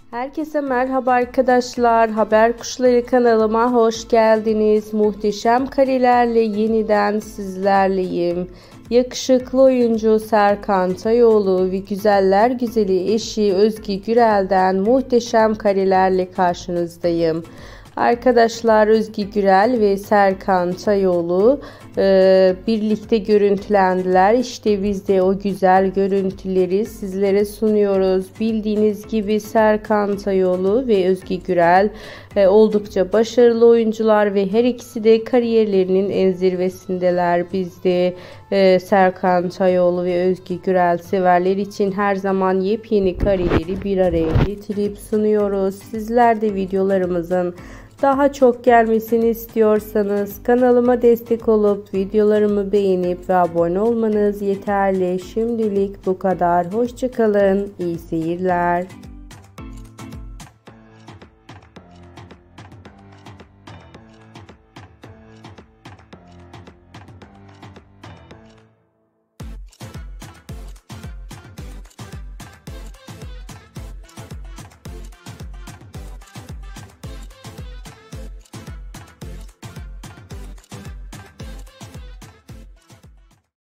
Herkese merhaba arkadaşlar. Haber Kuşları kanalıma hoş geldiniz. Muhteşem karelerle yeniden sizlerleyim. Yakışıklı oyuncu Serkan Tayoğlu ve güzeller güzeli eşi Özge Gürel'den muhteşem karelerle karşınızdayım. Arkadaşlar, Özge Gürel ve Serkan Tayoğlu birlikte görüntülendiler. İşte biz de o güzel görüntüleri sizlere sunuyoruz. Bildiğiniz gibi Serkan Tayoğlu ve Özge Gürel oldukça başarılı oyuncular ve her ikisi de kariyerlerinin en zirvesindeler. Biz de Serkan Tayoğlu ve Özge Gürel severler için her zaman yepyeni kareleri bir araya getirip sunuyoruz. Sizler de videolarımızın daha çok gelmesini istiyorsanız kanalıma destek olup videolarımı beğenip ve abone olmanız yeterli. Şimdilik bu kadar. Hoşça kalın. İyi seyirler.